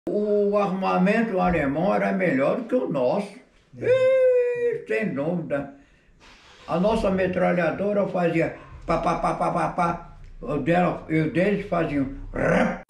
O armamento alemão era melhor do que o nosso, sem dúvida. A nossa metralhadora fazia pá, pá, pá, pá, pá, pá. E o deles faziam rap.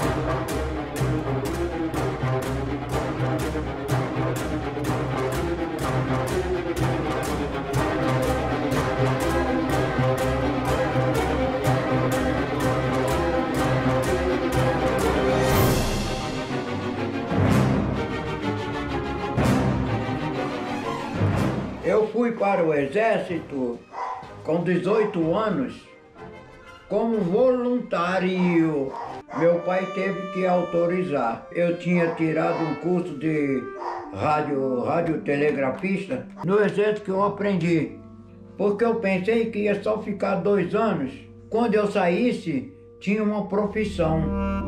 Eu fui para o exército com 18 anos como voluntário. Meu pai teve que autorizar. Eu tinha tirado um curso de radiotelegrafista. No exército que eu aprendi, porque eu pensei que ia só ficar 2 anos. Quando eu saísse, tinha uma profissão.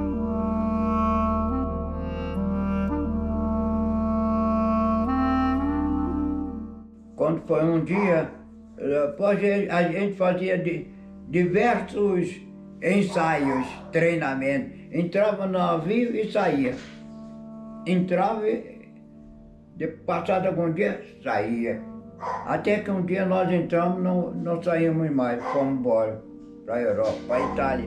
Quando foi um dia, a gente fazia diversos ensaios, treinamentos. Entrava no navio e saía. Entrava e, passado algum dia, saía. Até que um dia nós entramos, não saímos mais, fomos embora para a Europa, para a Itália.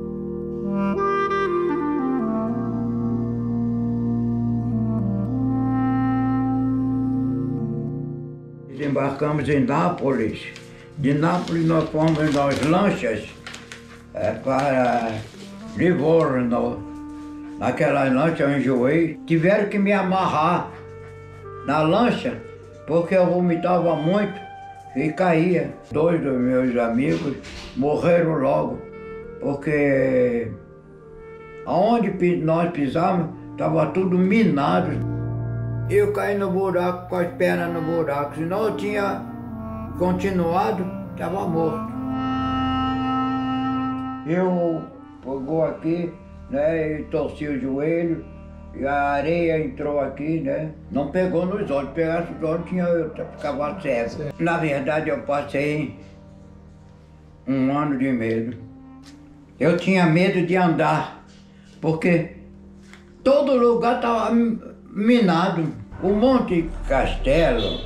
Desembarcamos em Nápoles. De Nápoles nós fomos nas lanchas para Livorno. Naquela lancha eu enjoei. Tiveram que me amarrar na lancha porque eu vomitava muito e caía. 2 dos meus amigos morreram logo porque aonde nós pisávamos estava tudo minado. Eu caí no buraco com as pernas no buraco, senão eu tinha continuado, estava morto. Eu pegou aqui, né, e torci o joelho, e a areia entrou aqui, né, não pegou nos olhos, pegasse os olhos eu ficava cego. Na verdade eu passei 1 ano de medo. Eu tinha medo de andar, porque todo lugar estava minado. O Monte Castelo,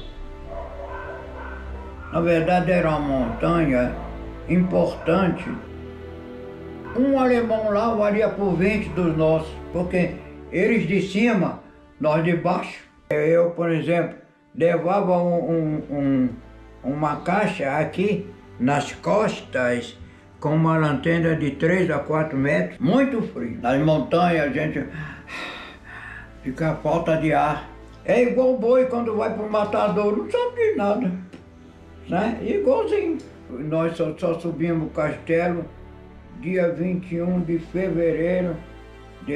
na verdade, era uma montanha importante. Um alemão lá valia por 20 dos nossos, porque eles de cima, nós de baixo. Eu, por exemplo, levava uma caixa aqui nas costas, com uma lanterna de 3 a 4 metros, muito frio. Nas montanhas a gente fica falta de ar. É igual boi quando vai para o matador, não sabe de nada, né? Igualzinho. Nós só subimos o castelo dia 21 de fevereiro de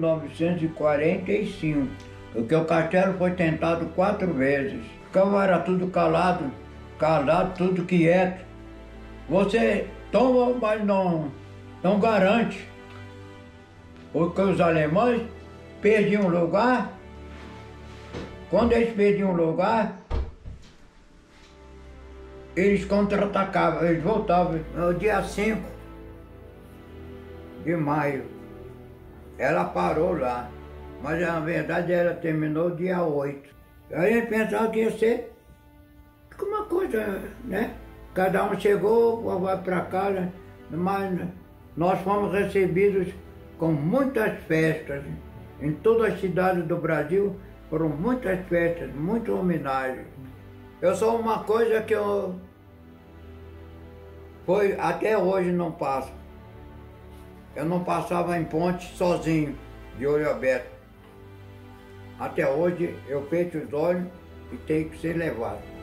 1945, porque o castelo foi tentado 4 vezes. Ficava era tudo calado, tudo quieto. Você toma, mas não garante, porque os alemães perdiam lugar. Quando eles perdiam lugar, eles contra-atacavam, eles voltavam. No dia 5 de maio, ela parou lá, mas na verdade ela terminou dia 8. A gente pensava que ia ser uma coisa, né? Cada um chegou, vai para casa, mas nós fomos recebidos com muitas festas em todas as cidades do Brasil. Foram muitas festas, muitas homenagens. Eu sou uma coisa que até hoje não passo. Eu não passava em ponte sozinho, de olho aberto. Até hoje eu fecho os olhos e tenho que ser levado.